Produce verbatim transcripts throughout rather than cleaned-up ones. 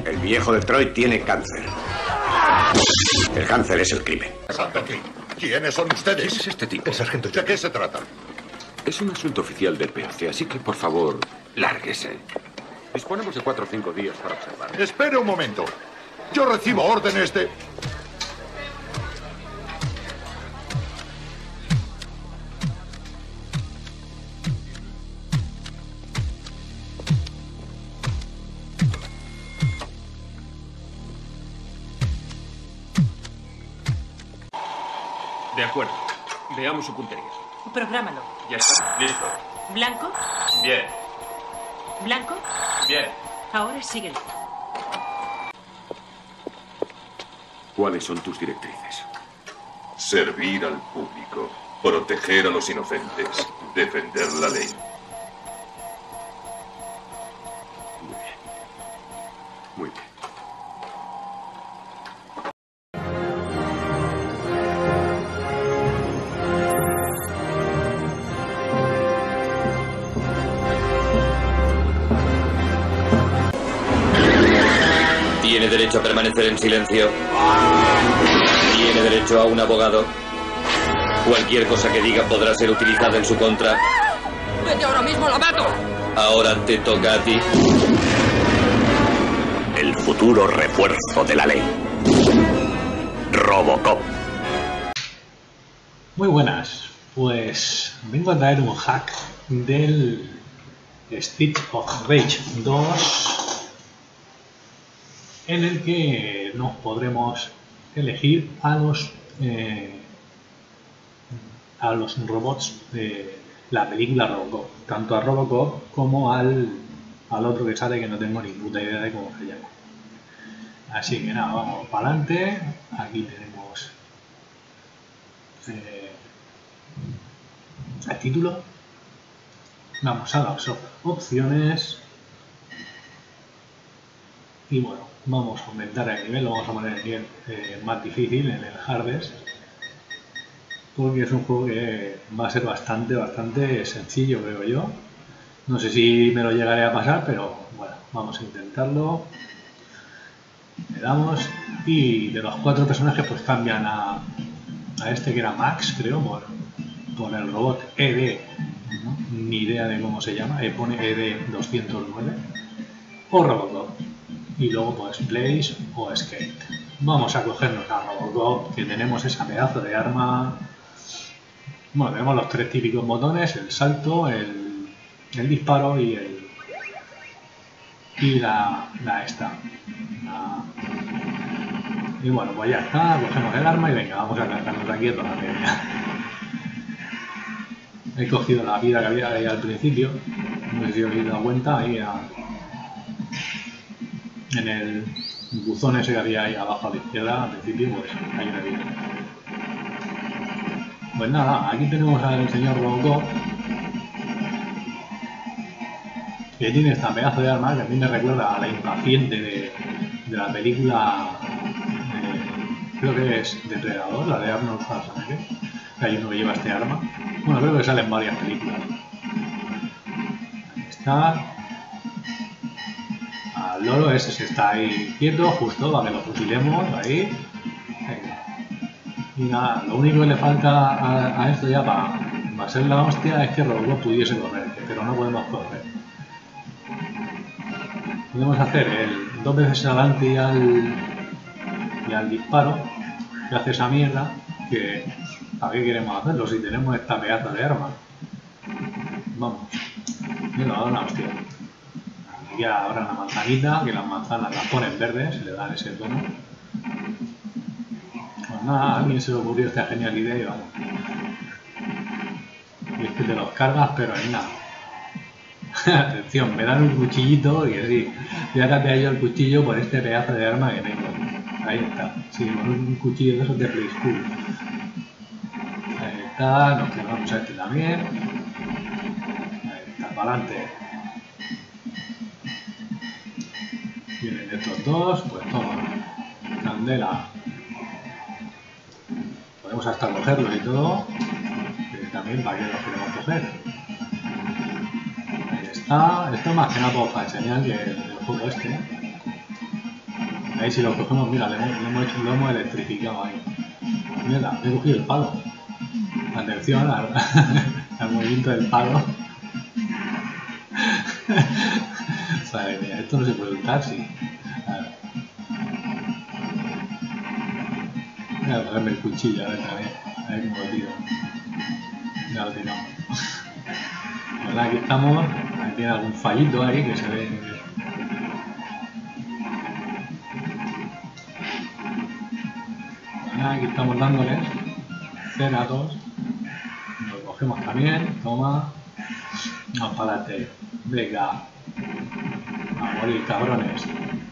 El viejo Detroit tiene cáncer. El cáncer es el crimen. Santa aquí. ¿Quiénes son ustedes? ¿Quién es este tipo? El sargento. ¿De qué se trata? Es un asunto oficial del P A C, así que, por favor, lárguese. Disponemos de cuatro o cinco días para observar. Espere un momento. Yo recibo órdenes de... De acuerdo. Veamos su puntería. Prográmalo. Ya está. Listo. ¿Blanco? Bien. ¿Blanco? Bien. Ahora síguelo. ¿Cuáles son tus directrices? Servir al público, proteger a los inocentes, defender la ley. Muy bien. Muy bien. Tiene derecho a permanecer en silencio. Tiene derecho a un abogado. Cualquier cosa que diga podrá ser utilizada en su contra. ¡Vete ahora mismo, la mato! Ahora te toca a ti. El futuro refuerzo de la ley. Robocop. Muy buenas. Pues vengo a traer un hack del Streets of Rage dos, en el que nos podremos elegir a los eh, a los robots de la película Robocop, tanto a Robocop como al, al otro que sale, que no tengo ni puta idea de cómo se llama. Así que nada, vamos para adelante. Aquí tenemos eh, el título. Vamos a las opciones y bueno, vamos a aumentar el nivel, lo vamos a poner el nivel eh, más difícil, en el hardest, porque es un juego que va a ser bastante, bastante sencillo, creo yo. No sé si me lo llegaré a pasar, pero bueno, vamos a intentarlo. Le damos y de los cuatro personajes pues cambian a, a este que era Max, creo, por, por el robot E D, ¿no? Ni idea de cómo se llama, eh, pone E D doscientos nueve, o Robocop. Y luego pues Blaze o Skate. Vamos a cogernos a Robocop, que tenemos esa pedazo de arma. Bueno, tenemos los tres típicos botones: el salto, el, el disparo y el y la, la esta la... y bueno, pues ya está, cogemos el arma y venga, vamos a cargarnos aquí a toda la media. He cogido la vida que había ahí al principio, no sé si os habéis dado cuenta, ahí a... en el buzón ese que había ahí abajo a la izquierda al principio, pues hay una vida. Pues nada, aquí tenemos al señor Robocop, que tiene esta pedazo de arma que a mí me recuerda a la Impaciente de, de la película, eh, creo que es Depredador, la de Arnold Schwarzenegger, que hay uno que lleva este arma. Bueno, creo que sale en varias películas. Ahí está. Al loro ese se está ahí quieto, justo para que lo fusilemos ahí. Y nada, lo único que le falta a, a esto ya para, para ser la hostia es que Robocop pudiese correr, pero no podemos correr. Podemos hacer el dos veces adelante y al, y al disparo, que hace esa mierda, que ¿para qué queremos hacerlo si tenemos esta pedazo de arma? Vamos, me lo ha dado una hostia. Aquí habrá una manzanita, que las manzanas las ponen verdes, se le dan ese tono. Pues nada, a alguien se le ocurrió esta genial idea y vamos. Y es que te los cargas, pero en nada. Atención, me dan un cuchillito y así, voy a cambiar yo el cuchillo por este pedazo de arma que tengo. Ahí está, sí, con un cuchillo de esos de Play School. Ahí está, nos cargamos a este también. Ahí está, para adelante. Vienen estos dos, pues toma, candela. Podemos hasta cogerlos y todo, pero también para qué los queremos coger. Ahí está, esto más que nada para enseñar que el juego este. Ahí si lo cogemos, mira, le hemos, le hemos, hecho, lo hemos electrificado ahí. Mira, he cogido el palo. Atención al, al movimiento del palo. Madre mía, esto no se puede usar, sí. A ver. Voy a ponerme el cuchillo, a ver también. A ver cómo lo tiro. Ya lo tiramos. Bueno, aquí estamos. Aquí tiene algún fallito ahí que se ve. Aquí estamos dándoles cenatos. Lo cogemos también. Toma. Vamos para adelante. Venga. A morir, cabrones.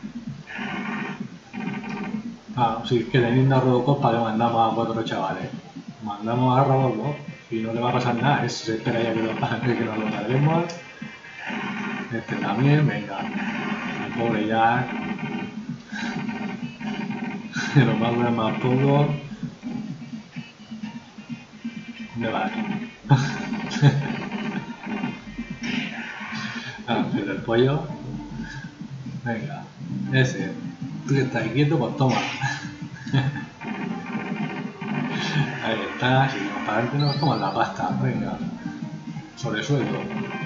Ah, sí, que teniendo a Robocop para que mandamos a cuatro chavales. Mandamos a Robocop y no le va a pasar nada. Es, se espera ya que, lo, que nos lo carguemos. Este también, venga. El pobre Jack. Que nos va a durar más poco. ¿Dónde vas? Ah, pero el pollo. Venga, ese. Tú que estás quieto, pues toma. Ahí está, seguimos para adelante, nos toman la pasta. Venga, sobre sueldo.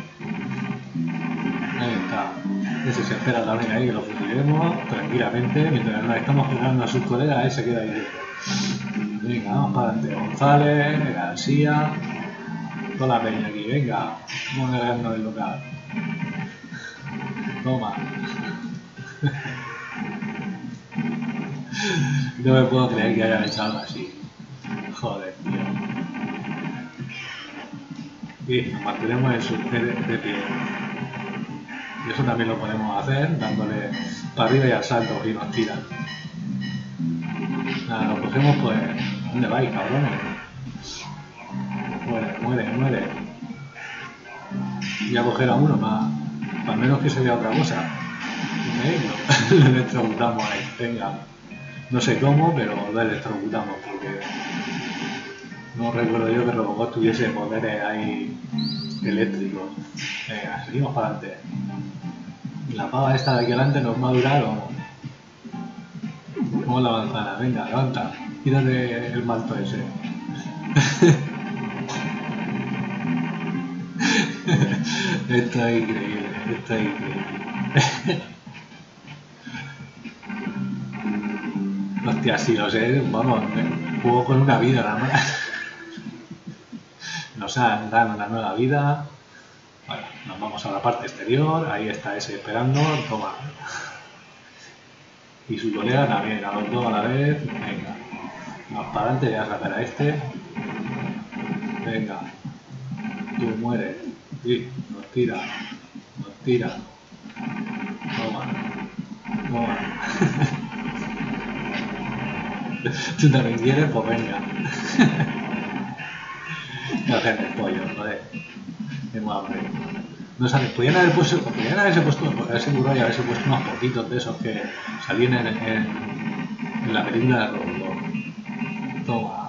Ahí está. Ese se espera también ahí que lo fusilemos tranquilamente mientras nos estamos jugando a sus colegas. Ahí se queda ahí. Venga, vamos para adelante. González, García, toda la peña aquí. Venga, vamos a ganarnos el local. Toma. No me puedo creer que hayan echado así. Joder, tío. Y nos mantenemos en su de, de pie. Y eso también lo podemos hacer dándole para arriba y al salto y nos tiran. Nada, nos cogemos pues. ¿Dónde vais, cabrones? Muere, muere, muere. Y a coger a uno más. Al menos que se vea otra cosa. ¿Eh? Lo electrocutamos ahí. Venga. No sé cómo, pero lo electrocutamos porque no recuerdo yo que Robocop tuviese poderes ahí eléctricos. Venga, seguimos para adelante. La pava esta de aquí adelante nos va a durar o como la manzana. Venga, levanta. Quítate el manto ese. Esto es increíble, esto es increíble. Hostia, si lo sé, vamos, juego con una vida nada más. Nos han dado una nueva vida. Bueno, nos vamos a la parte exterior, ahí está ese esperando, toma. Y su colega también, a los dos a la vez, venga. Vamos para adelante, voy a sacar a este. Venga. Tú mueres. Sí, nos tira. Nos tira. Toma. Toma. ¿Tú también quieres? Pues venga. No hacer el pollo, joder. Tengo hambre. No sabes, podrían haber puesto, podrían haberse puesto, haberse curado y haberse puesto unos poquitos de esos que salían en, en, en la película de Robocop. Toma.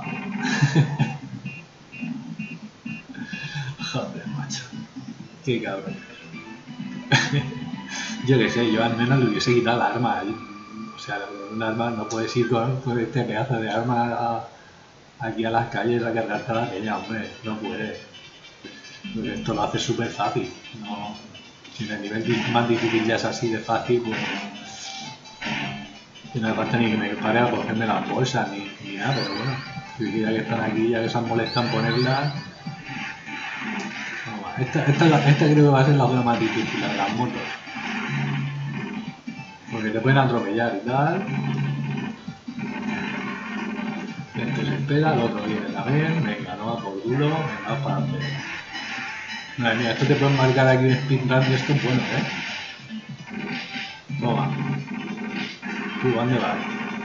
Joder, macho. Qué cabrón. Yo qué sé, yo al menos le hubiese quitado la arma. O sea, un arma no puedes ir con, con este pedazo de arma a, aquí a las calles a cargarte a la peña, hombre. No puedes. Porque esto lo hace súper fácil. No, si en el nivel más difícil ya es así de fácil, pues y no me falta ni que me pare a cogerme las bolsas ni, ni nada, pero bueno, si ya que están aquí, ya que se molestan ponerlas. No, esta, esta, esta, esta creo que va a ser la zona más difícil, la de las motos. Porque te pueden atropellar y tal. Este se espera, el otro viene también. Venga, no va por duro, venga, para adelante. Madre mía, esto te pueden marcar aquí un speedrun y esto es bueno, ¿eh? Toma. ¿Tú dónde vas?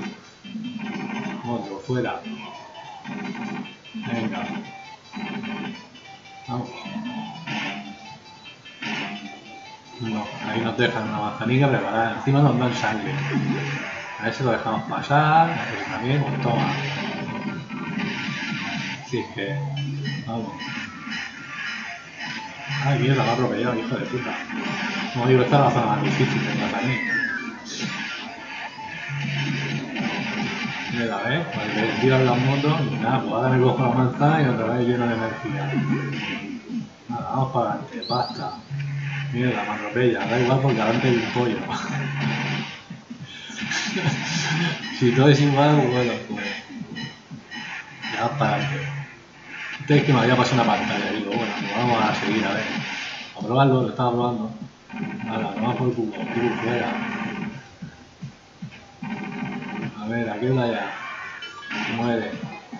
Otro, fuera. Venga. Vamos. No, ahí nos dejan una manzanilla preparada. Encima nos dan sangre. A ver si lo dejamos pasar. Pues también, pues toma. Así es que... Vamos. Ay, mierda, me ha atropellado, hijo de puta. Como digo, esta es la zona más difícil de matar a mí. Mira, ¿ves? Para que tiran las motos y nada, pues ahora me cojo la manzana y otra vez lleno de energía. Nada, vamos para adelante, basta. Mierda, me atropella, da igual porque adelante hay un pollo. Si todo es igual, bueno, pues ya vamos para adelante. Este es que me había pasado una pantalla, digo, bueno, pues vamos a seguir a ver. A probarlo, lo estaba probando. Nada, vamos por el cubo, cubo fuera. A ver, aquí está ya. Se muere.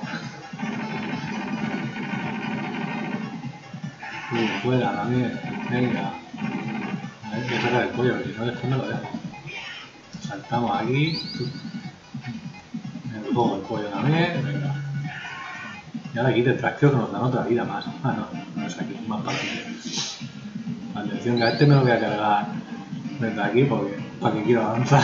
Cubo fuera también. Venga. A ver, que sacar el pollo, porque si no después me lo dejo. Saltamos aquí. Me pongo el pollo también. Venga. Y ahora aquí detrás creo que nos dan otra vida más. Ah, no, no es aquí, más para aquí. Atención, que a este me lo voy a cargar desde aquí porque para que quiero avanzar.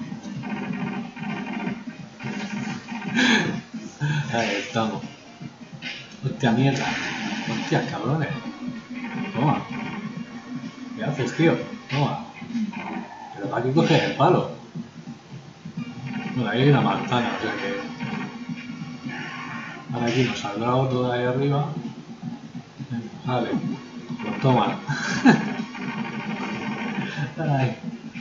Ahí estamos. Hostia mierda. Hostia, cabrones. Toma. ¿Qué haces, tío? Toma. Pero para qué coges el palo. Bueno, ahí hay una manzana, o sea que... Ahora aquí nos saldrá otro de ahí arriba. Vale, pues toma. Ay.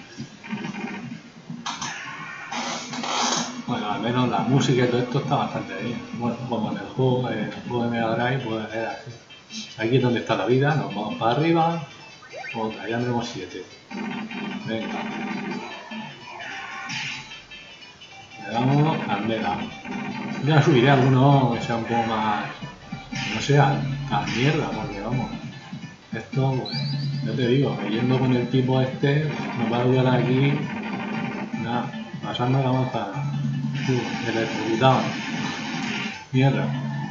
Bueno, al menos la música y todo esto está bastante bien. Bueno, como en el juego, en el juego de Mega Drive, puede ser así. Aquí es donde está la vida, nos vamos para arriba. Otra, ya tenemos siete. Venga. Le damos candela. Ya subiré alguno que sea un poco más, no sea tan mierda, porque vamos, esto, pues, ya te digo, que yendo con el tipo este, nos va a ayudar aquí, nada, pasando la manzana, uh, electrocutado, mierda,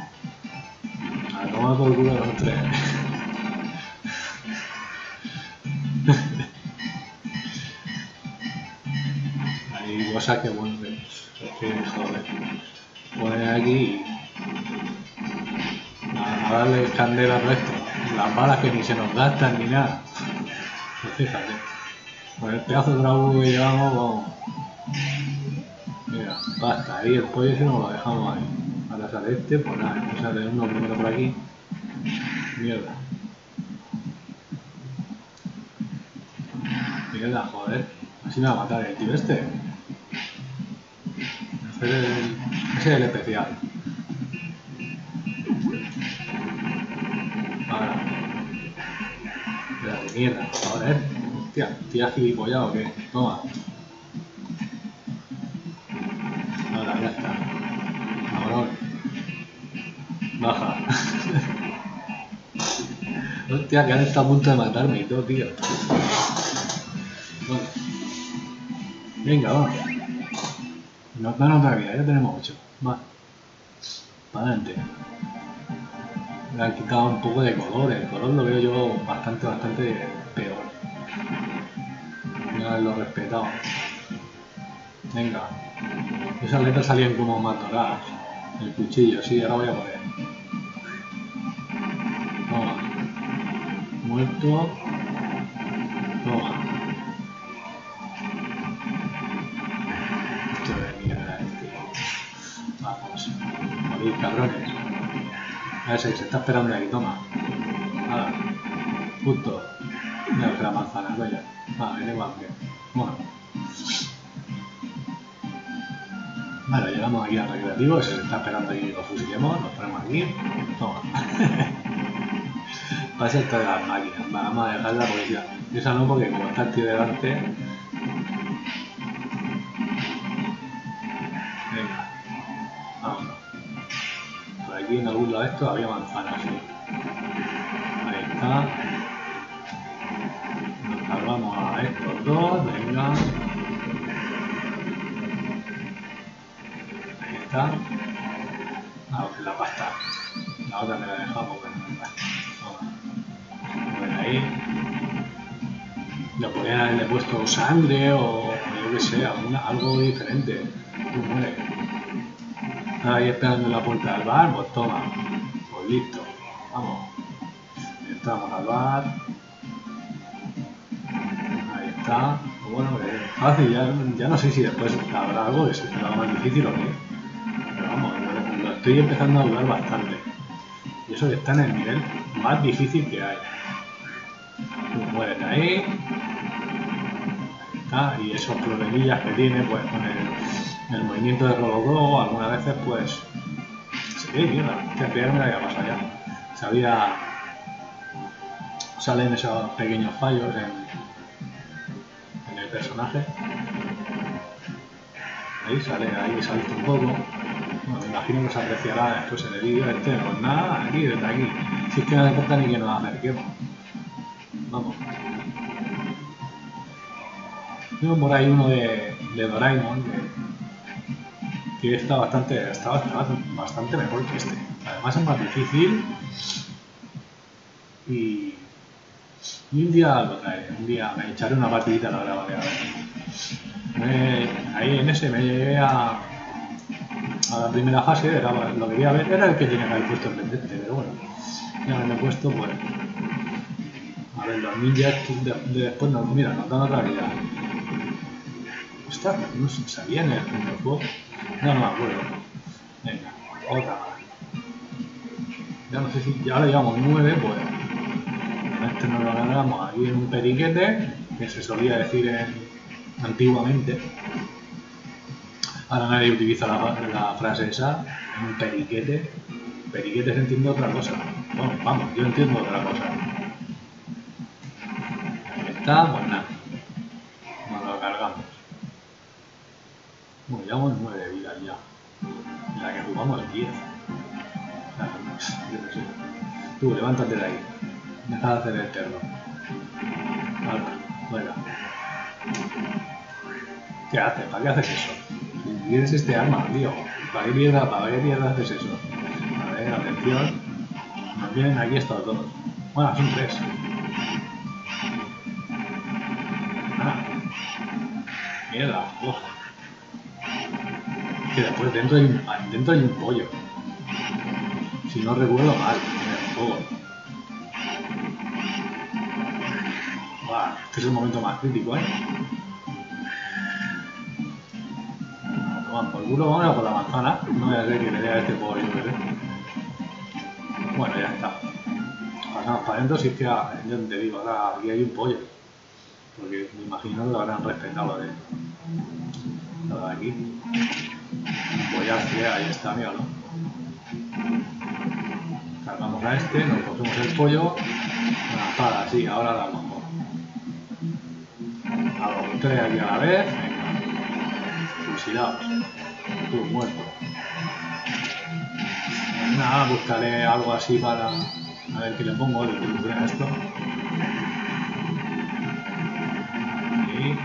a tomar por el culo de los tres. Hay cosas que, bueno, es que, joder. Poner aquí a, a darle candela a todo esto, las balas que ni se nos gastan ni nada. Pues fíjate, con el pedazo de trabuco que llevamos, vamos. Mira, basta, ahí el pollo ese nos lo dejamos ahí. Ahora sale este, pues nada, sale uno primero por aquí. Mierda. Mierda, joder, así me va a matar el tío este. Ese es el, ese es el especial. Ahora. Espérate, mierda. Joder. Hostia, tía gilipollado, ¿qué? Toma. Ahora, ya está. Cabrón. Baja. Hostia, que han estado a punto de matarme y todo, tío. Bueno. Venga, vamos. Nos dan otra vida, ya tenemos ocho. Va. Para adelante. Le han quitado un poco de color. El color lo veo yo bastante, bastante peor. Voy a haberlo respetado. Venga. Esas letras salían como más doradas. El cuchillo, sí, ahora voy a poner. Toma. Muerto. Toma. Morir, cabrones. A ver si se está esperando ahí, toma. Nada. Justo. Mira que la manzana, vaya. Vale, da igual que. Bueno. Vale, llegamos aquí al recreativo, se está esperando ahí que lo fusilemos, nos ponemos aquí. Toma. Pasa esto de las máquinas. Vamos a dejar la policía. Esa no, porque como está el tío delante. Venga. Vámonos. Aquí en algún lado de esto había manzanas, ¿sí? Ahí está. Nos salvamos a estos dos, venga. Ahí está. Ah, la pasta. La otra me la dejamos, pero no está. Bueno, ahí. Le podrían haberle puesto sangre o yo que sé, alguna, algo diferente. Tú mueres. Ahí esperando en la puerta del bar, pues toma, pues listo, vamos, entramos al bar, ahí está, pues bueno, es fácil, ya, ya no sé si después habrá algo que se será más difícil o qué, estoy empezando a dudar bastante. Y eso que está en el nivel más difícil que hay. Tú mueres ahí. Ahí está. Y esos problemillas que tiene, pues con el, el movimiento de Robocop, algunas veces, pues. Se ve mierda. Hostia, que ya me había pasado ya. Sabía. Salen esos pequeños fallos en, en el personaje. Ahí sale, ahí salta un poco. Bueno, me imagino que se apreciará después en el vídeo este, pues nada, aquí, desde aquí. Si es que no hace falta ni que nos acerquemos. Vamos. Tengo por ahí uno de, de Doraemon que, que está bastante, está bastante mejor que este. Además es más difícil y, y un día lo traeré, un día me echaré una partidita a la grabaré a ver. Me, ahí en ese me llegué a, a la primera fase, era, lo quería ver, era el que tenía que haber puesto el pendiente, pero bueno, ya me he puesto, pues, a ver, los ninjas de, de después nos, mira, nos dan otra vida. Ostras, no se sabía en el primer juego, no, no me acuerdo. Venga, otra más. Ya no sé si, ya ahora llevamos nueve, pues, este nos lo ganamos aquí en un periquete, que se solía decir en antiguamente. Ahora nadie utiliza la, la frase esa, un periquete. Periquete se entiende otra cosa. Bueno, vamos, yo entiendo otra cosa. Ahí está, pues nada. Nos lo cargamos. Bueno, llevamos nueve vidas ya. En la que jugamos diez. Yo qué sé. Tú, levántate de ahí. Deja de hacer el terror. Alta, fuera. ¿Qué haces? ¿Para qué haces eso? Si quieres este arma, tío. ¿Para qué mierda, para qué mierda haces eso? A ver, atención. Nos vienen aquí estos dos. Bueno, son tres. Ah. Mierda, ojo. Que después dentro hay, un, dentro hay un pollo. Si no recuerdo mal, en el juego. Buah, este es el momento más crítico, ¿eh? Por culo, vamos a por la manzana. No voy a hacer que le dé a este pollo, ¿verdad? Bueno, ya está. Pasamos para adentro, si es que ya te digo, ahora aquí hay un pollo. Porque me imagino que lo habrán respetado lo de, lo de aquí. Pues ya sí, ahí está, míralo. Cargamos a este, nos cogemos el pollo. Una espada, sí, ahora la mejor. A los tres aquí a la vez. Venga. Fusilados. Tú, muerto. Nada, buscaré algo así para... A ver qué le pongo, le pondré a esto. Y...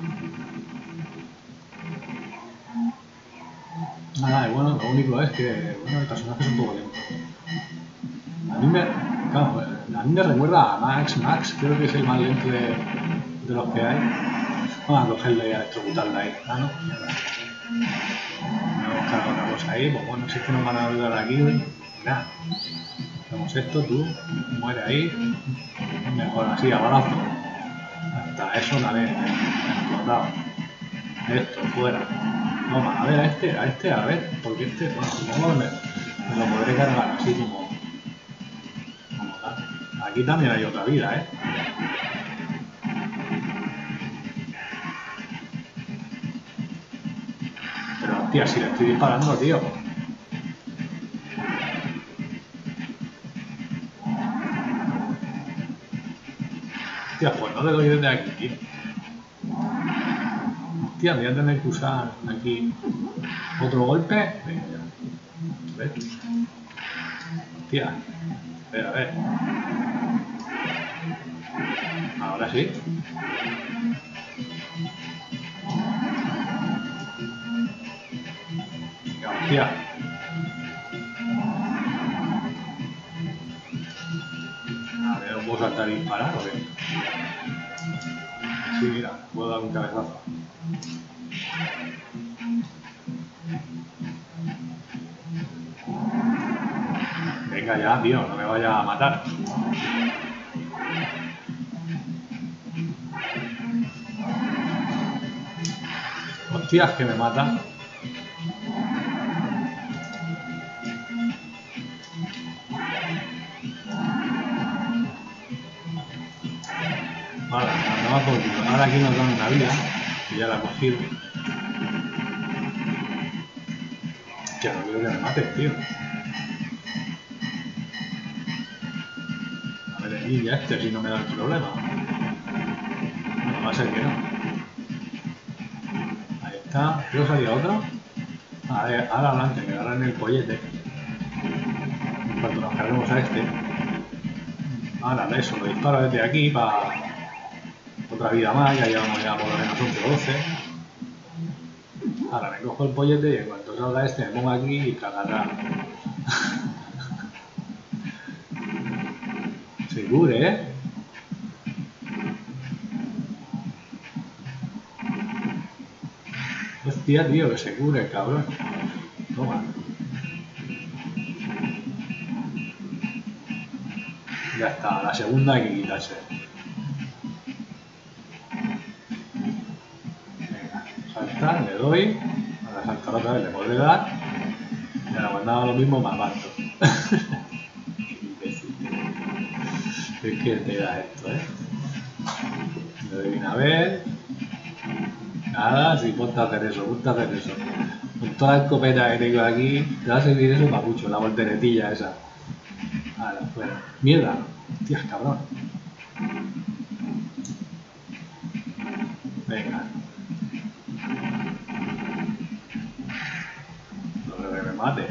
Nada, y bueno, lo único es que bueno, el personaje es un poco lento. A mí me... Claro, a mí me recuerda a Max, Max, creo que es el más lento de, de los que hay. Vamos a cogerle y a electrocutarle ahí. Ah, no, mierda. Voy a buscar otra cosa ahí, pues bueno, si es que nos van a ayudar aquí, nada. Hacemos esto, tú, muere ahí, mejor así, a balazo. Hasta eso la vez, explotado. Esto, fuera. Vamos a ver a este, a este, a ver, porque este, bueno, supongo que me, me lo podré cargar así como... como tal. Aquí también hay otra vida, ¿eh? Hostia, si le estoy disparando, tío. Hostia, pues no le doy desde aquí, tío. Hostia, voy a tener que usar aquí otro golpe. Venga, ya. A ver. Hostia. A ver, a ver. Ahora sí. Hostia. A ver, ¿no puedo saltar y disparar o qué? Sí, mira, puedo dar un cabezazo. Venga ya, tío, no me vaya a matar. Hostias, que me mata. Ahora, no, por ahora aquí nos dan una vida, que ya la he cogido. Que no quiero que me maten, tío. A ver, el ninja este si no me da el problema. No, va a ser que no. Ahí está. ¿Creo que salía otro? A ver, ahora adelante, me agarran el pollete. En cuanto nos carguemos a este. Ahora eso, lo disparo desde aquí para otra vida más, ya llevamos ya por lo menos once o doce. Ahora me cojo el pollete y en cuanto salga este me pongo aquí y cagará. Se cubre, ¿eh? Hostia, tío, que se cubre el cabrón. Toma. Ya está, la segunda hay que quitarse. Venga, saltar, le doy. Ahora saltar otra vez, le podré dar. Y ahora cuando haga lo mismo me aparto. Es que te da esto, ¿eh? Le doy una vez. Nada, si ponte a hacer eso, ponte a hacer eso. Con toda la escopeta que tengo aquí, te va a servir eso para mucho, la volteretilla esa. Ahora, fuera. Mierda. Tías, cabrón. Venga. No que me mate.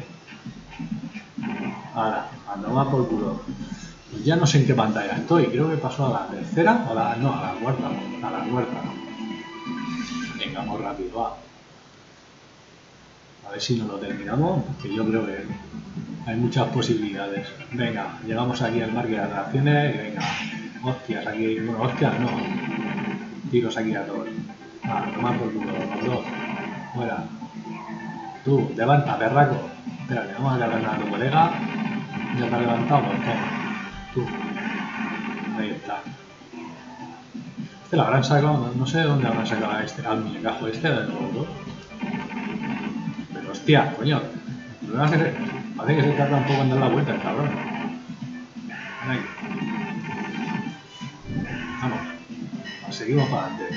Ahora, ando más por culo. Pues ya no sé en qué pantalla estoy. Creo que pasó a la tercera o a la... no, a la cuarta. A la cuarta. Venga, vamos rápido, va. A ver si no lo terminamos, que yo creo que hay muchas posibilidades. Venga, llegamos aquí al parque de atracciones y venga, hostias aquí, bueno, hostias no, tiros aquí a todos. Ah, tomar por culo, los dos, fuera. Tú, levanta, perraco. Espérate, vamos a cargar a tu colega. Ya te ha levantado, pues toma. Tú. Ahí está. Este lo habrán sacado, no sé de dónde habrán sacado a este, al muñecajo este de los dos. Pero hostia, coño. Lo van a hacer. Parece que se tarda un poco en dar la vuelta el cabrón. Ven aquí. Vamos. Seguimos para adelante.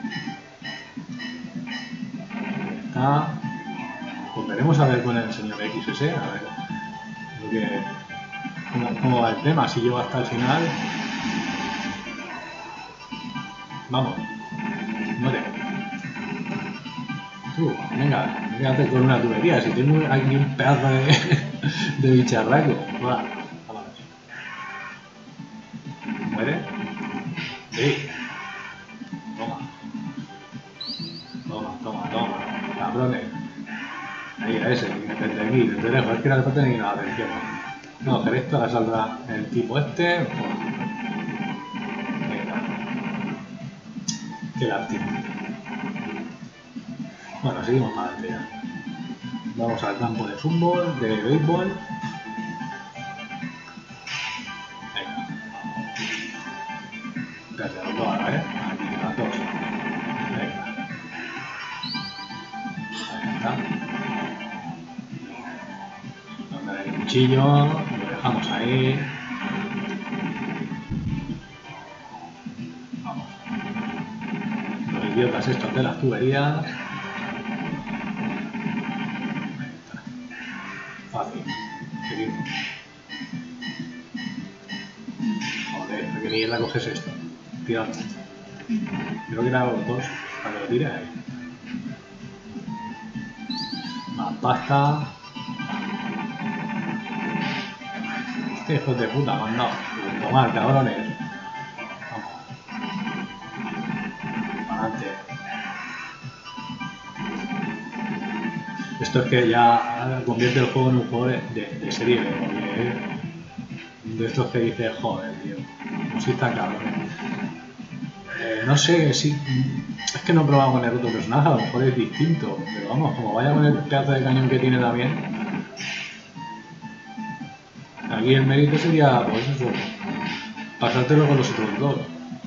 Ahí está. Pues veremos a ver con el señor X ese. A ver. Lo que, cómo, cómo va el tema. Si llego hasta el final. Vamos. Muere. Tú, venga, quédate con una tubería. Si tengo aquí un pedazo de, de bicharraco. Va, vámonos. ¿Muere? Sí. Toma. Toma, toma, toma. Cabrones. Ahí, a ese, que desde aquí, desde lejos. Es que no te ni nada de atención. No, pero esto ahora saldrá el tipo este. Venga. Qué lástima. Bueno, seguimos para adelante ya. Vamos al campo de fútbol, de béisbol. Venga. Espérate, las dos ahora, ¿eh? Aquí, las dos. Venga. Ahí está. Dándole el cuchillo, lo dejamos ahí. Vamos. Los idiotas estos de las tuberías. Fácil. Seguimos. Joder, ¿de qué mierda coges esto? Tira. Creo que era los dos. Para que lo tire ahí. Más pasta. Este hijo de puta me han dado. Tomar, cabrones. Vamos. Para adelante. Esto es que ya convierte el juego en un juego de, de, de serie B, porque de estos que dices, joder, tío, no soy tan cabrón. Eh, no sé si. Es que no he probado con el otro personaje, a lo mejor es distinto, pero vamos, como vaya con el pedazo de cañón que tiene también. Aquí el mérito sería, pues eso, pasártelo con los otros dos.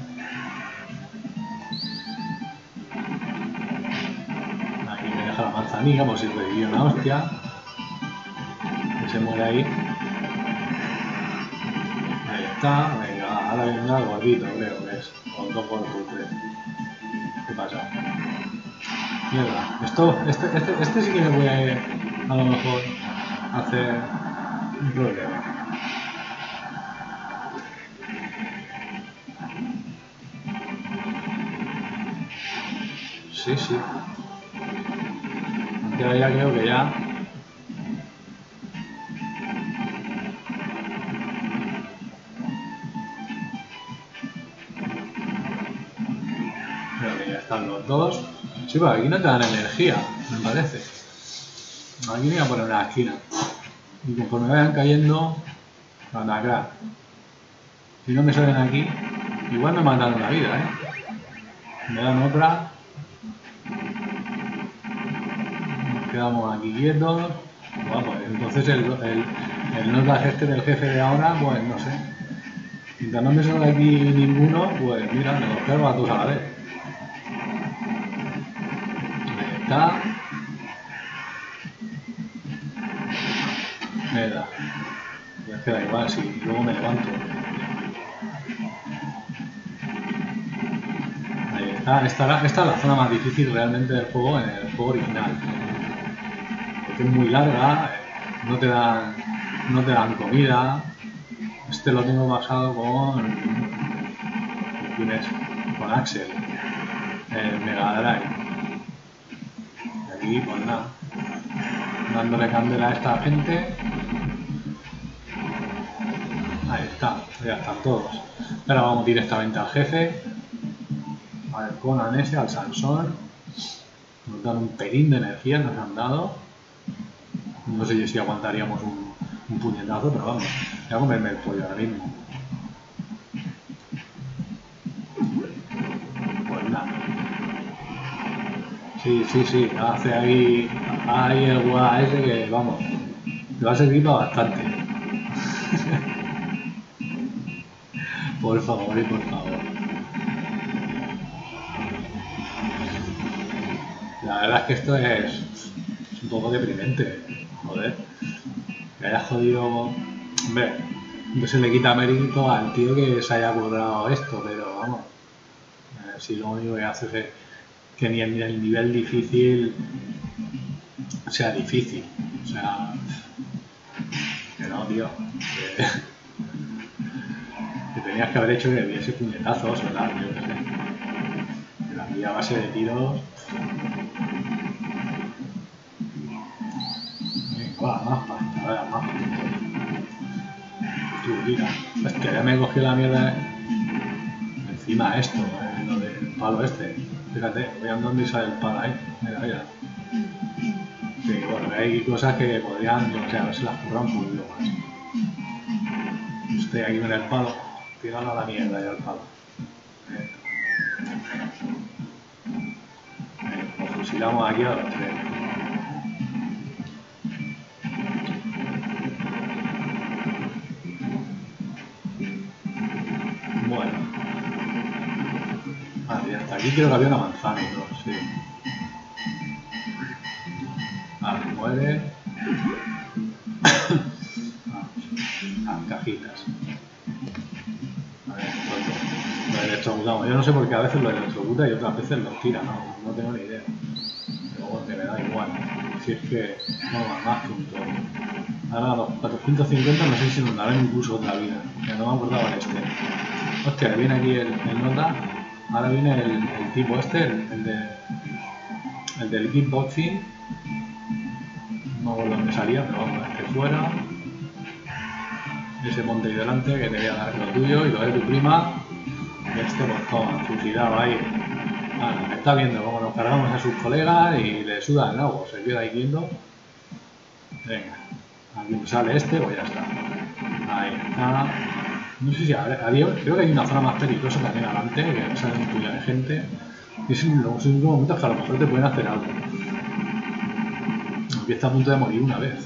La manzanilla, por si revivió una hostia. Que se muere ahí. Ahí está. Venga, ahora vendrá el gordito, creo que es. O dos por cutre. ¿Qué pasa? Mierda, esto, este, este, este sí que me voy a, a lo mejor hacer un problema. Sí, sí. Ya, ya creo que ya. Creo que ya están los dos. Sí, pero aquí no te dan energía, me parece. Aquí me voy a poner una esquina. Y conforme vayan cayendo, van a crack. Si no me salen aquí, igual me matan una vida, ¿eh? Me dan otra. Nos quedamos aquí quietos. Bueno, pues entonces el, el, el nota este del jefe de ahora, pues no sé. Mientras no me salga aquí ninguno, pues mira, me los cargo a todos a la vez. Ahí está. Me da. Pues queda igual, si sí, luego me levanto. Ahí está. Esta, esta es la zona más difícil realmente del juego en el juego original. Porque es muy larga, no te dan, no te dan comida. Este lo tengo basado con. ¿Quién es? Con Axel. El Mega Drive. Y aquí, pues nada. Dándole candela a esta gente. Ahí está, ya están todos. Ahora vamos directamente al jefe. A ver, Conan ese, al Sansón. Nos dan un pelín de energía, nos han dado. No sé si aguantaríamos un, un puñetazo, pero vamos. Voy a comerme el pollo ahora mismo. Pues nada. Sí, sí, sí, hace ahí, ahí el guá ese que, vamos, me va a servir para bastante. Por favor y por favor. La verdad es que esto es, es un poco deprimente, joder. Que haya jodido... Hombre, no se le quita mérito al tío que se haya currado esto, pero vamos. Eh, si lo único que hace es que ni el, el nivel difícil sea difícil. O sea... Que no, tío. Que, que tenías que haber hecho que diese puñetazos, ¿verdad? Yo qué sé. Que aquí a base de tiros... Va, más pasta, a ver, más pasta. Tú, mira, hostia, ya me cogió la mierda encima esto, eh, lo del palo este. Fíjate, voy andando y sale el palo ahí. Mira, mira. Sí, bueno, hay cosas que podrían, yo no sé, a ver si las curran un poquito más. Estoy aquí con el palo, tirando a la mierda ya el palo. Eh. Eh, lo fusilamos aquí a los tres. Bueno. Vale, hasta aquí creo que había una manzana y todo, sí. Vale, muere. Ah, cajitas. A ver, pues, lo electrocutamos. Yo no sé por qué a veces lo electrocuta y otras veces los tira, no, no tengo ni idea. Pero bueno, me da igual. Si es que no va más que un todo. Ahora los cuatrocientos cincuenta no sé si nos darán incluso otra vida. Que no me acordaba de este. Hostia, viene aquí el, el nota. Ahora viene el, el tipo este, el, el de el del kickboxing. No me acuerdo dónde salía, pero vamos, este fuera. Ese ponte ahí delante que te voy a dar lo tuyo y lo de tu prima. Y este pues toma, fusilado ahí. Bueno, está viendo cómo nos cargamos a sus colegas y le suda el agua, se queda ahí viendo. Venga, aquí me sale este, pues ya está. Ahí está. No sé si había, creo que hay una zona más peligrosa también adelante, que sale un puñado de gente. Y es en los únicos momentos que a lo mejor te pueden hacer algo. Aquí está a punto de morir una vez.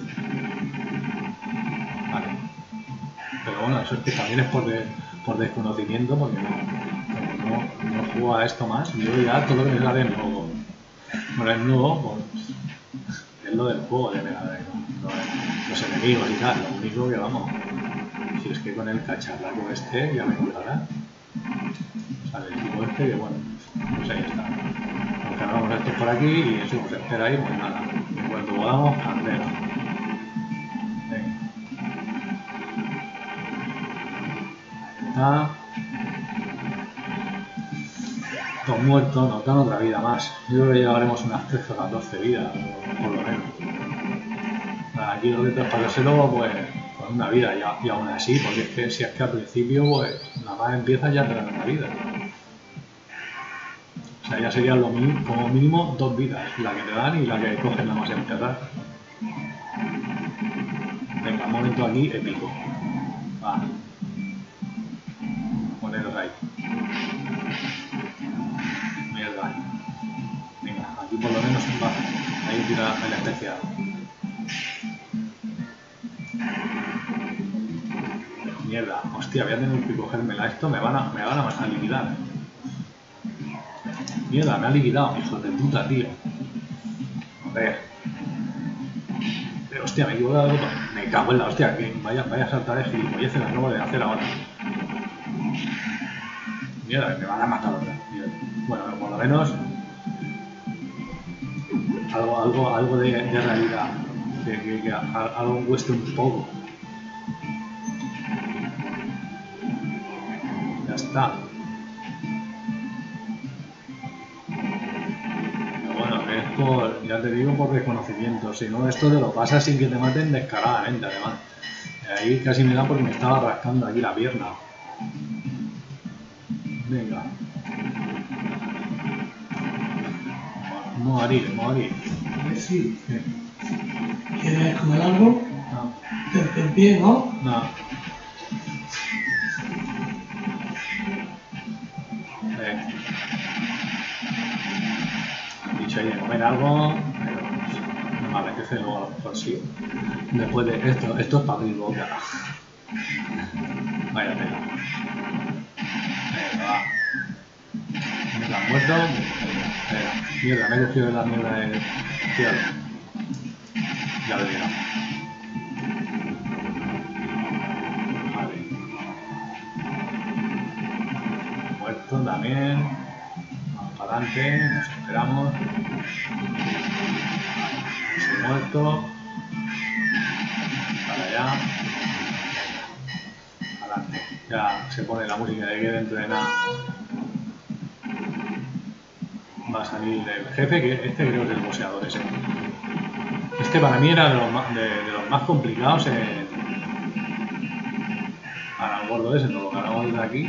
Vale. Pero bueno, eso es que también es por, de, por desconocimiento, porque no, no, no juego a esto más. Yo ya todo lo que me sale es nuevo. Bueno, es nuevo, pues, es lo del juego de Mega Drive, ¿no? Los enemigos y tal. Lo único que vamos. Si es que con el cacharraco este ya me colgará. Sale el tipo este que bueno, pues ahí está. Nos cargamos esto por aquí y eso nos espera ahí, pues nada. En cuanto volamos, candela. Venga. Está. Dos muertos, nos dan otra vida más. Yo creo que llevaremos unas trece o catorce vidas, por lo menos. Aquí lo que tengo para pasárselo, pues, con una vida, y, y aún así, porque es que si es que al principio, pues, nada más empieza ya te dan una vida. O sea, ya serían lo mínimo, como mínimo dos vidas, la que te dan y la que cogen nada más enterrar. Venga, un momento aquí, épico. Va. Poneros ahí. Mierda. Venga, aquí por lo menos va. Ahí tira el especial. Mierda, hostia, voy a tener que cogérmela. Esto me van a, me van a, a liquidar. Mierda, me ha liquidado, hijo de puta, tío. A ver. Pero, hostia, me he equivocado de botón. Me cago en la hostia, que vaya, vaya a saltar el gilipollas, lo acabo de hacer ahora. Mierda, me van a matar ahora. Bueno, por lo menos algo, algo, algo de, de realidad. Que, que, que algo cueste un poco. Ya está. Pero bueno, es por, ya te digo, por desconocimiento. Si no, esto te lo pasa sin que te maten descaradamente, además. Ahí casi me da porque me estaba rascando aquí la pierna. Venga. Morir, morir. Sí. Sí. ¿Quieres comer algo? No. ¿Te en pie, no? No. Eh. Han dicho ahí de comer algo, pero no me apetece, luego a lo mejor sí. Después de esto, esto es para abrir boca. Vaya tela. Venga, va. ¿Me han muerto? Venga, mierda, me he cogido la mierda de... Tíalo. Ya lo he tirado. Vale. Muerto también. Vamos para adelante, nos esperamos. Vale, muerto. Para allá. Adelante. Ya se pone la música de aquí dentro de nada. Va a salir el jefe, que este creo que es el boxeador ese. Este para mí era de los más, de, de los más complicados en... Para el gordo ese, nos lo cargamos desde aquí.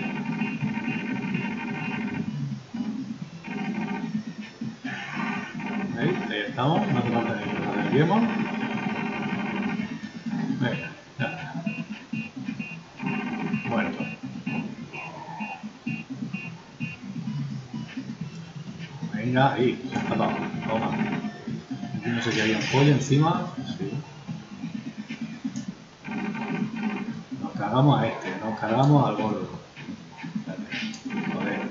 ¿Veis? Ahí estamos, no hace falta ni que nos desviemos. Venga, ya está. Muerto. Venga, ahí, se ha escapado. Toma. Aquí no sé si había un pollo encima. Sí. Nos cargamos a este, nos cargamos al gordo. Joder.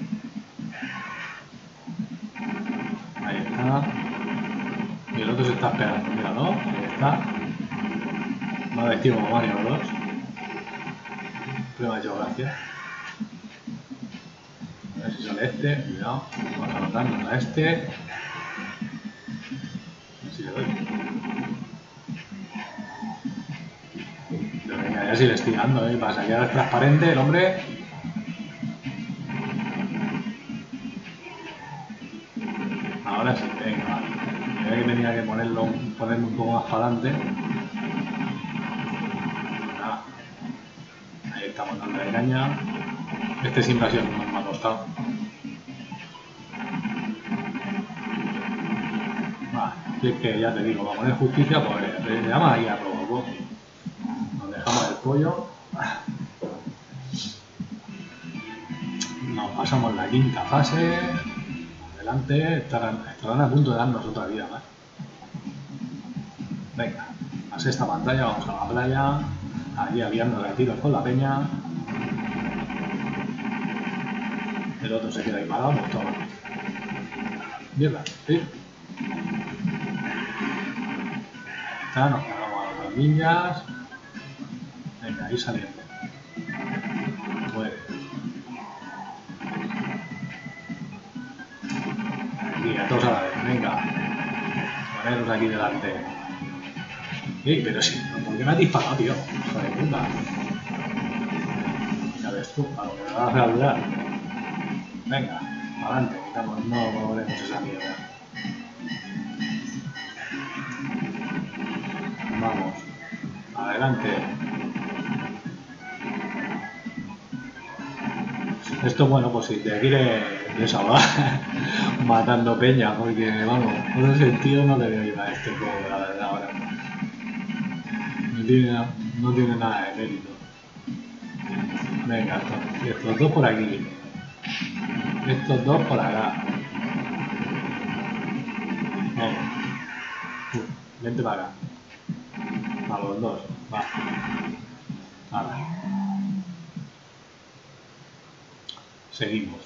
Ahí está. Y el otro se está esperando, mira, ¿no? Ahí está. Me ha vestido como Mario Bros. Pero me ha hecho gracia. A ver si sale este, cuidado, vamos a anotarnos a este. A ver si le doy. Pero venga, ya si le estoy dando, ¿eh? Para salir transparente el hombre. Ahora sí, venga, vale. Creo que tenía que ponerlo, ponerme un poco más para adelante. Nada. Ahí estamos dándole caña. Este es invasión, no me ha costado. Vale, si es que ya te digo, para poner justicia, pues le llamas ahí a Robocop. Nos dejamos el pollo. Nos pasamos la quinta fase. Adelante, estarán, estarán a punto de darnos otra vida más. Venga, a sexta pantalla, vamos a la playa. Ahí aviando de tiros con la peña. El otro se queda ahí parado, pues todo. Mierda, sí. Está, nos cargamos a los dos ninjas. Venga, ahí saliendo. Muere. Menos aquí delante. Ey, pero sí, ¿por qué me has disparado, tío? Hijo de puta. Ya ves tú, a lo que me vas a durar. Venga, adelante, quitamos, no volvemos esa mierda. Vamos, adelante. Esto, bueno, pues si te quiere desahogar matando peña, porque vamos, por ese sentido no le veo yo a este juego, la verdad, ahora. No tiene, no tiene nada de mérito. Venga, estos, estos dos por aquí. Estos dos por acá. Venga. Uh, vente para acá. A los dos. Va. Ahora. Seguimos.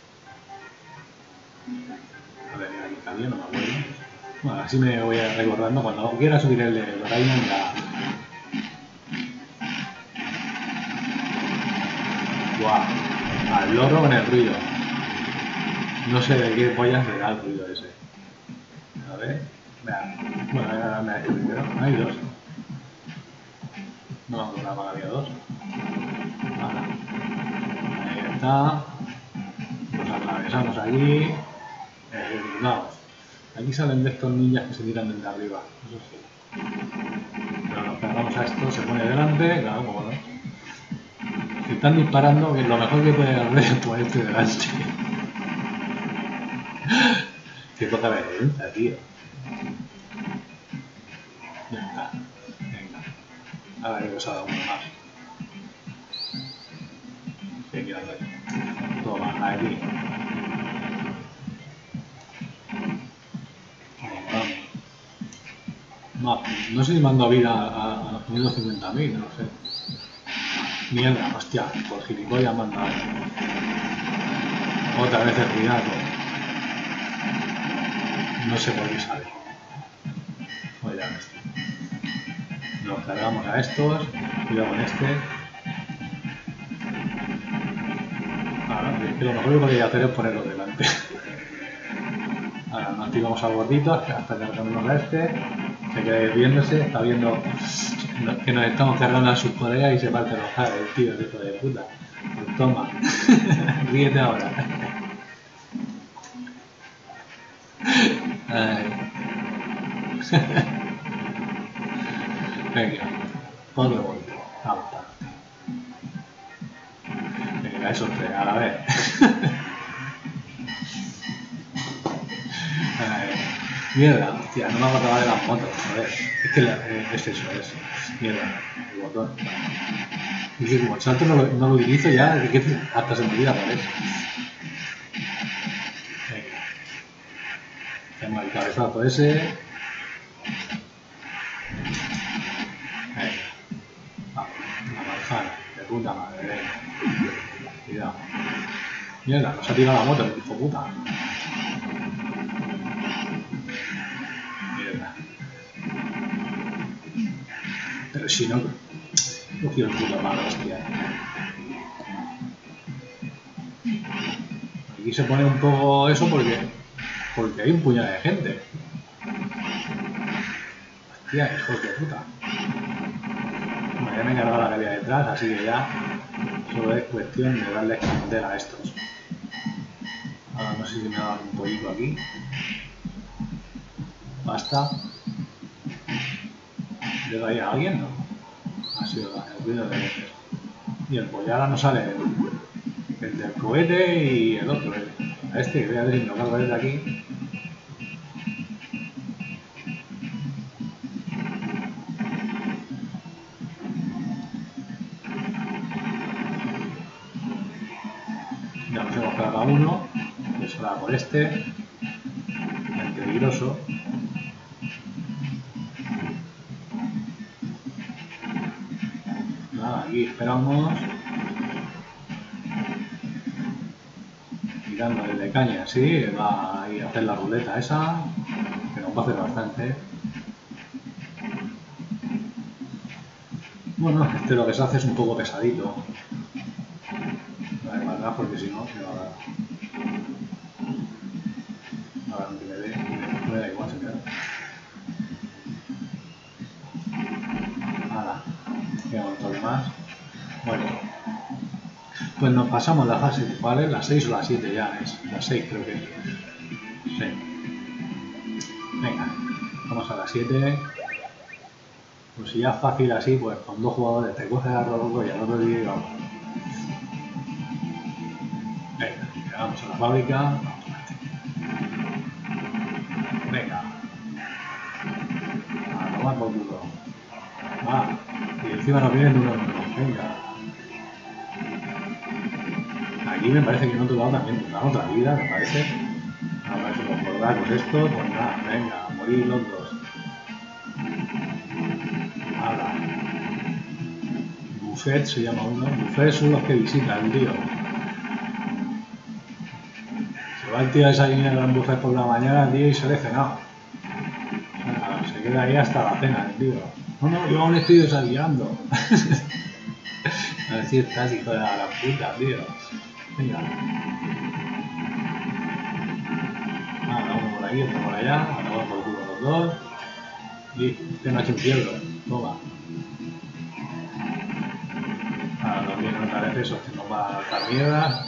A ver, aquí también no me acuerdo. Bueno, así me voy recordando cuando quiera subir el de Doraemon ya. Guau, al loro con el ruido. No sé de qué pollas le da el ruido ese. A ver, vea. Bueno, ahora me ha hecho primero. Hay dos. No me acordaba que había dos. Ahora. Ahí está. Nos atravesamos aquí. Eh, no. Aquí salen de estos ninjas que se tiran desde arriba. Eso sí. Pero nos pegamos a esto, se pone delante. Claro, como no. Si están disparando, que lo mejor que puede hacer es ponerte delante. Que toca la defensa, tío. Ya está. Venga. Ahora creo que se ha dado uno más. Sí, mira, toma, aquí. No, no sé si mando vida a, a ciento cincuenta mil, no sé. Mierda, hostia, por gilipollas manda otra vez el cuidado. No sé por qué sale. Pues ya ves. Nos cargamos a estos. Cuidado con este. Ahora, es que lo mejor que podría hacer es ponerlo delante. Ahora nos tiramos al gordito hasta cargarnos a este. Se queda viéndose, está viendo que nos estamos cargando a sus colegas y se parte los jales, tío, hijo de puta. Pues toma, ríete ahora. Ay. Venga, otro golpe. Vamos, está. Venga, esos tres, a la vez. Ay. Mierda, hostia, no me acordaba de las motos, joder. Es que la, eh, es eso, es. Mierda, el botón. Y que como el salto no lo, no lo utilizo ya, es que hasta se me olvida por eso. Venga. Hacemos el cabezazo ese. Venga. Vamos, una manzana, de puta madre, venga. Cuidado. Mierda, nos ha tirado la moto, el hijo puta. Pero si no, cogió el puto malo, hostia. Aquí se pone un poco eso porque, porque hay un puñado de gente. Hostia, hijos de puta. Bueno, ya me he cargado la que había detrás, así que ya solo es cuestión de darle candela a estos. Ahora no sé si me ha dado un pollito aquí. Basta. ¿Le doy a alguien? No. Ha sido el ruido de veces. Y el pollo ahora no sale el, el del cohete y el otro. El, a este, que voy a ver si me lo cargo desde aquí. Ya nos hemos cargado uno. Que será por este. El peligroso. Aquí esperamos, tirando desde caña, sí, va a ir a hacer la ruleta esa, que nos va a hacer bastante. Bueno, este lo que se hace es un poco pesadito, la verdad, porque si no se va a dar. Ahora no que me dé, me da igual, se queda. Pues nos pasamos la fase, ¿vale? Las seis o las siete ya es. Las seis creo que es. Sí. Venga, vamos a las siete. Pues si ya es fácil así, pues con dos jugadores te coges a Robocop y al otro día y vamos. Venga, llegamos a la fábrica. Venga. A tomar por culo. Va. Y encima nos vienen unos nuevos. Venga. Aquí me parece que no te da también te da otra vida, me parece. Me parece que por darnos esto, pues nada, venga, a morir los dos. Ahora. Buffet se llama uno. Buffet son los que visitan, tío. Se va el tío a desayunar en buffet por la mañana, tío, y sale cenado. O sea, se queda ahí hasta la cena, tío. No, no, yo aún estoy desayunando. A ver si estás, hijo de la puta, tío. Venga. Ahora uno por aquí, otro por allá. Ahora vamos por el culo los dos. Y este no ha hecho un quiebro. Toma. Ahora nos vienen otra vez esos que nos va a dar mierda.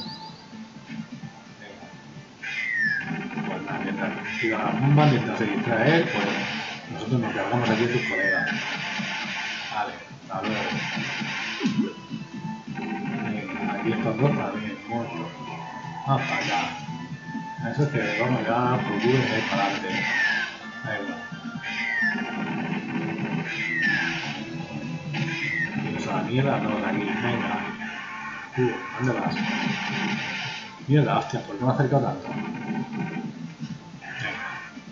Venga. Pues nada, mientras tira la bomba, mientras se distrae él, pues nosotros nos cargamos aquí a tus colegas. Vale, hasta luego. Aquí estos dos también, muertos. Vamos para acá. A eso es que vamos ya por culo y ir para adelante. Ahí va. Tienes a la mierda, todos aquí. Venga. Uh, ¿dónde vas? Mierda, hostia, ¿por qué me he acercado tanto? Venga.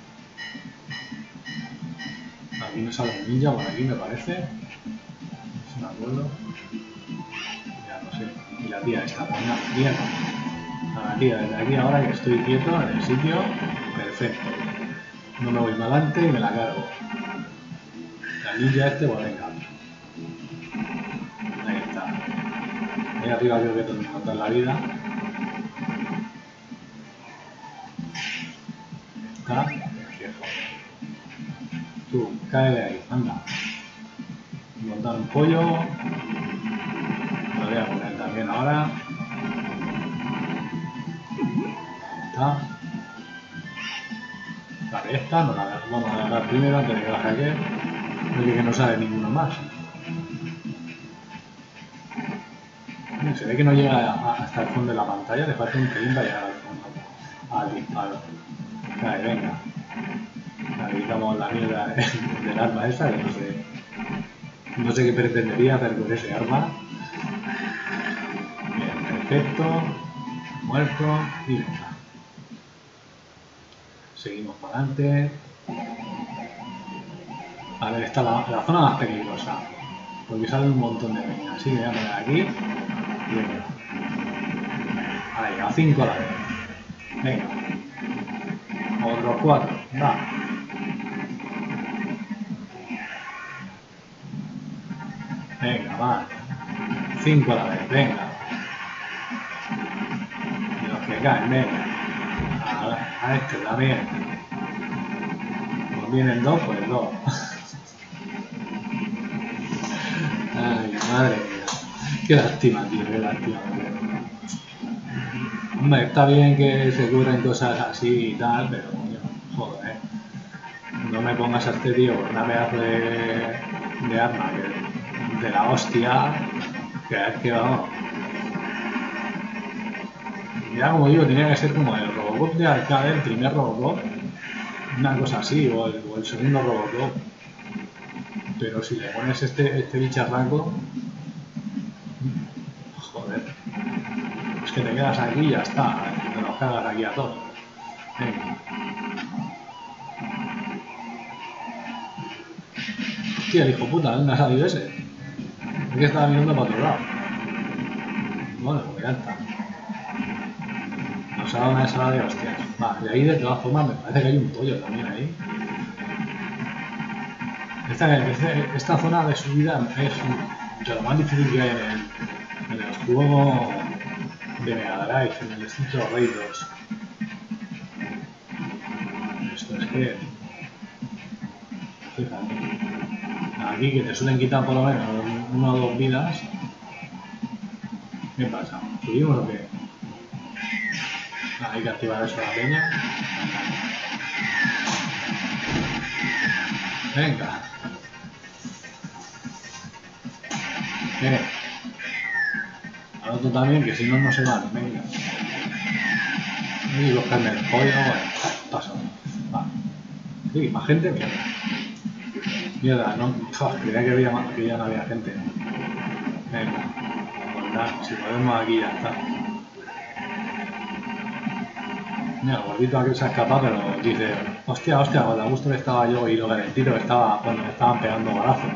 Aquí no sale un ninja por aquí, me parece. No me acuerdo. Ya no sé. Y la tía está buena, tía no. A la tía, desde aquí ahora que estoy quieto en el sitio, perfecto. No me voy más adelante y me la cargo. La ninja este, pues venga. Ahí está. Ahí arriba creo que tengo que encontrar la vida. Está. Tú, cae de ahí, anda. Montar un pollo. Lo voy a poner también ahora. Está. Vale, esta nos la vamos a agarrar primero antes de que la hackee. Porque que no sale ninguno más. Se ve que no llega hasta el fondo de la pantalla, le falta un pelín para llegar al fondo. Al disparo. Vale, venga. Vale, quitamos la mierda del arma esa, que no sé. No sé qué pretendería hacer con ese arma. Bien, perfecto. Muerto. Y venga. Seguimos para adelante. A ver, está la, la zona más peligrosa. Porque sale un montón de peña. Así que voy a poner aquí. Y venga. Ahí, a cinco a la vez. Venga. Otros cuatro. Va. Venga, va. Cinco a la vez. Venga. Y los que caen, venga. A, a este también. Pues vienen dos, pues dos. Ay, madre mía. Qué lástima, tío, qué lástima. Hombre, está bien que se ocurren cosas así y tal, pero coño, joder, ¿eh? No me pongas a este tío por una pedazo de, de arma que, de la hostia, que es que vamos. Ya como digo, tenía que ser como el Robocop de arcade, el primer Robocop, una cosa así, o el, o el segundo Robocop. Pero si le pones este, este bicharraco, joder, es que te quedas aquí y ya está, te los cagas aquí a todos. Venga. Hostia, el hijo puta, ¿dónde ha salido ese? Es que estaba mirando para otro lado. Bueno, pues ya está. Nos ha dado una ensalada de hostias. Va, de ahí de todas formas me parece que hay un pollo también ahí. Esta, esta, esta zona de subida es de lo más difícil que hay en el, en el juego de Mega Drive, en el Street of Rage dos. Esto es que... Fíjate. Aquí que te suelen quitar por lo menos una o dos vidas. ¿Qué pasa? ¿Subimos o qué? Ah, hay que activar eso la peña. Venga. ¿Qué? Ahora tú también, que si no, no se van. Venga. Y cogerme el pollo. Bueno, paso. Va. Sí, más gente, mierda. Mierda, no. Oh, creía que, había más, que ya no había gente. Venga. Pues nada, si podemos aquí ya está. Mira, el gordito aquel se ha escapado, pero dice, hostia, hostia, con la gusto que estaba yo y lo calentito que estaba, bueno, me estaban pegando balazos.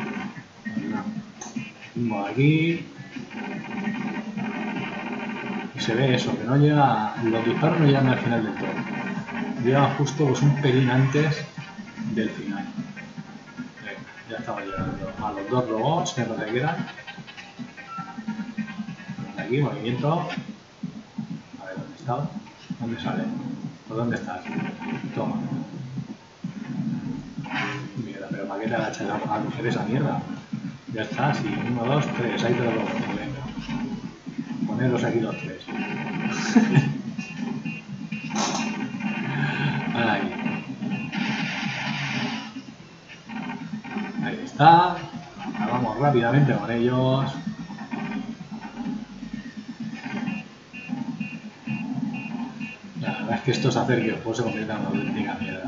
Vamos aquí. Y se ve eso, que no llega, los disparos no llegan al final del todo. Llegan justo pues, un pelín antes del final. Venga, ya estaba llegando a los dos robots, que no sé qué eran. Aquí, movimiento. A ver, ¿dónde estaba? ¿Dónde sale? ¿Por dónde estás? Toma. Mierda, pero ¿para qué te agachas a coger esa mierda? Ya está, sí. Uno, dos, tres. Ahí te lo pongo. Venga. Poneros aquí los tres. Ahí. Ahí está. Acabamos rápidamente con ellos. Que esto es hacer que el juego se convierta en una auténtica mierda.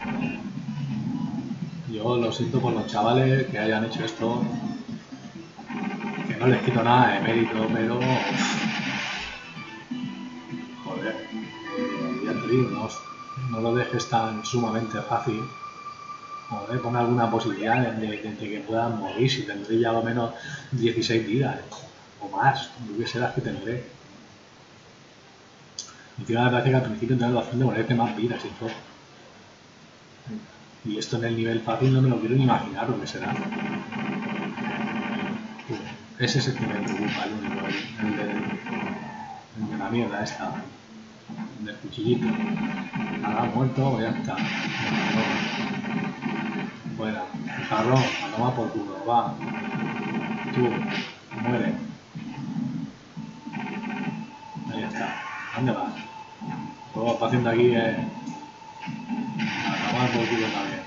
Yo lo siento por los chavales que hayan hecho esto, que no les quito nada de mérito, pero joder, eh, ya te digo, no, no lo dejes tan sumamente fácil. Joder, pon alguna posibilidad de, de, de que puedan morir, si tendré ya lo menos dieciséis vidas o más, yo que sé las que tendré. Y tiene la gracia que al principio tienes la opción de ponerte más vidas y todo. Y esto en el nivel fácil no me lo quiero ni imaginar lo que será. Ese es el que me preocupa, el único, el de, el de la mierda esta. El del cuchillito. Nada, muerto, ya está. Fuera. El jarrón, a tomar por culo, va. Tú, muere. Ahí está. ¿Dónde vas? Todo lo que está haciendo aquí es a tomar por culo también.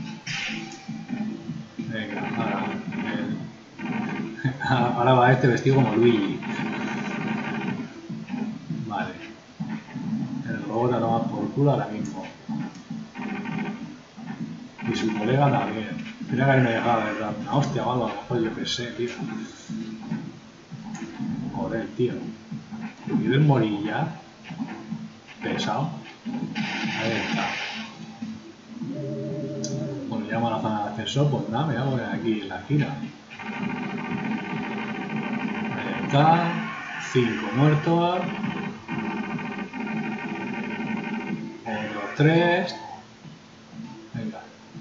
Venga, ahora el... ahora va este vestido como Luigi. Vale. El robot a tomar por culo ahora mismo. Y su colega también. Tenía que haberme dejado de verdad. Una hostia o algo, a lo mejor yo que sé, tío. Joder, tío. ¿Quieres morir ya? Pesado. Ahí está. Bueno, llamo a la zona de ascensor, pues nada, me voy a poner aquí en la esquina. Ahí está. Cinco muertos. Otros tres. Venga.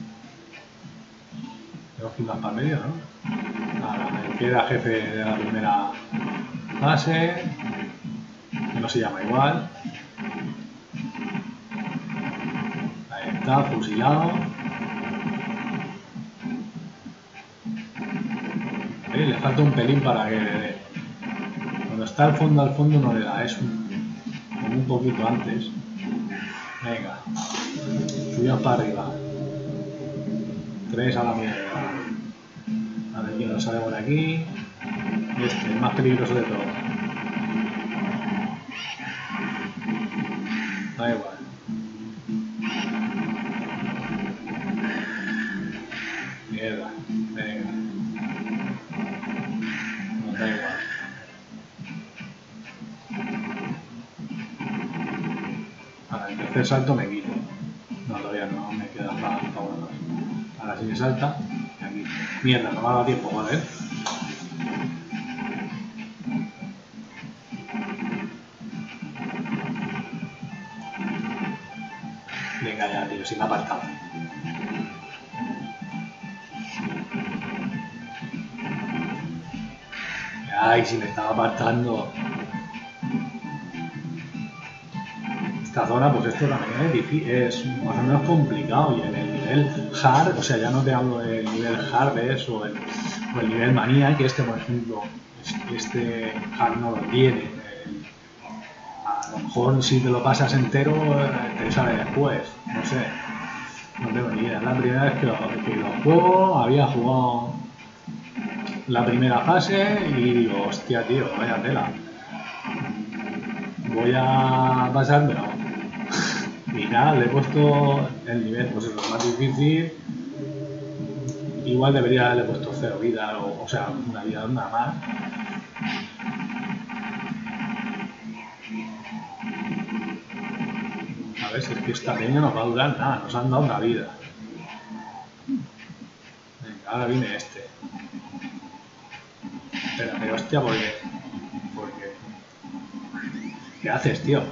Tengo que ir más para el medio, ¿no? Ahora me queda jefe de la primera fase. Que no se llama igual. Ahí está, fusilado. ¿Eh? Le falta un pelín para que le dé. Cuando está al fondo, al fondo no le da, es un, como un poquito antes. Venga, subimos para arriba. Tres a la mierda. A ver quién nos sale por aquí. Este, el más peligroso de todo. Da igual. Mierda, venga. No da igual. Ahora, el tercer salto me quito. No, todavía no, me queda para uno más. Ahora si me salta, aquí. Mierda, no me ha dado tiempo, ¿vale? Venga ya, tío, si me ha apartado. Ay, si me estaba apartando. Esta zona, pues esto también es difícil, es más o menos complicado. Y en el nivel hard, o sea, ya no te hablo del nivel hard de eso, o el, o el nivel manía, que este, por ejemplo, este hard no lo tiene. a lo mejor si te lo pasas entero te sale después, no sé, no tengo ni idea. Es la primera vez que lo, que lo juego, había jugado la primera fase y digo, hostia tío, vaya tela, voy a pasármelo. Y nada, le he puesto el nivel, pues es lo más difícil. Igual debería haberle puesto cero vida, o, o sea, una vida nada más. A ver si es que esta peña no va a durar nada, nos han dado una vida. Venga, ahora viene este. Espérate, hostia, porque... porque... ¿Qué haces, tío?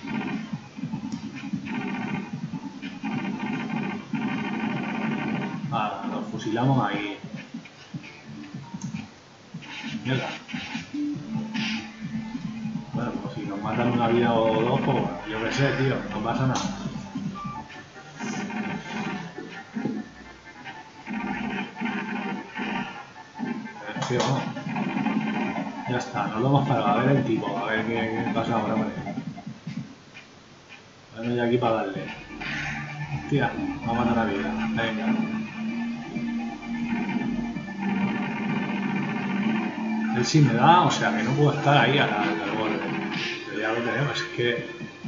Ah, nos fusilamos ahí. Mierda. Bueno, pues si nos matan una vida o dos, pues bueno, yo qué sé, tío, no pasa nada. Pero, tío, no. Ya está, nos lo hemos parado, a ver el tipo, a ver qué, qué pasa ahora con él. Bueno, ya aquí para darle. Tía, vamos a matar la vida, venga. Él sí me da, o sea que no puedo estar ahí al, al borde. Pero ya lo tenemos, es que...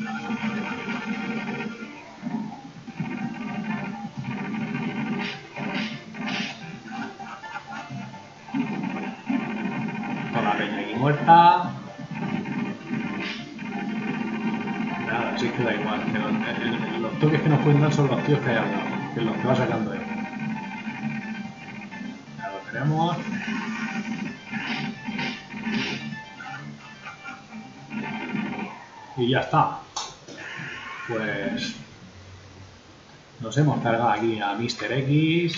Con la peña aquí muerta. Nada, sí que da igual. Que los, el, el, los toques que nos pueden dar son los tíos que hay al lado, que es los que va sacando él. Ya lo tenemos. Y ya está. Pues nos hemos cargado aquí a míster X.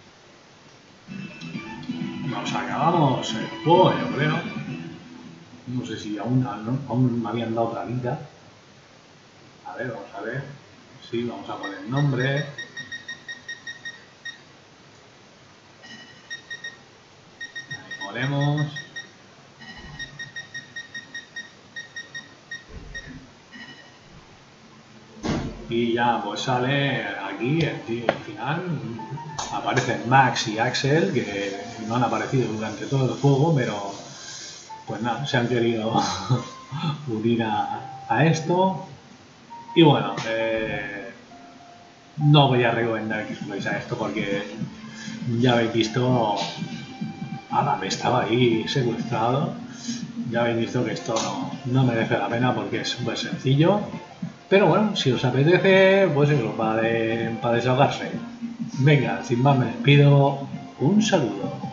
Nos acabamos el juego, yo creo. No sé si aún, aún me habían dado otra vida. A ver, vamos a ver. Sí, vamos a poner nombre. Ahí ponemos. Y ya pues sale aquí el, tío, al final aparecen Max y Axel, que no han aparecido durante todo el juego, pero pues nada, se han querido unir a, a esto. Y bueno, eh, no voy a recomendar que juguéis a esto porque ya habéis visto, ahora me estaba ahí secuestrado, ya habéis visto que esto no, no merece la pena porque es súper sencillo. Pero bueno, si os apetece, pues eso, para, de, para desahogarse. Venga, sin más me despido. Un saludo.